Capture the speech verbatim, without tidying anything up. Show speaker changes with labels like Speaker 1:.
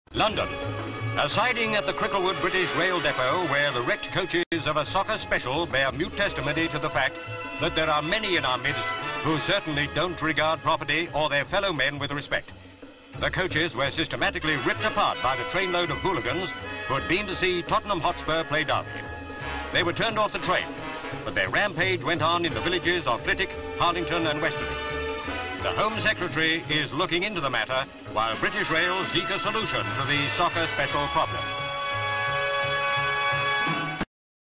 Speaker 1: London. A siding at the Cricklewood British Rail Depot where the wrecked coaches of a soccer special bear mute testimony to the fact that there are many in our midst who certainly don't regard property or their fellow men with respect. The coaches were systematically ripped apart by the trainload of hooligans who had been to see Tottenham Hotspur play Derby. They were turned off the train, but their rampage went on in the villages of Flitwick, Harlington and Westerby. The Home Secretary is looking into the matter while British Rail seek a solution to the soccer special problem.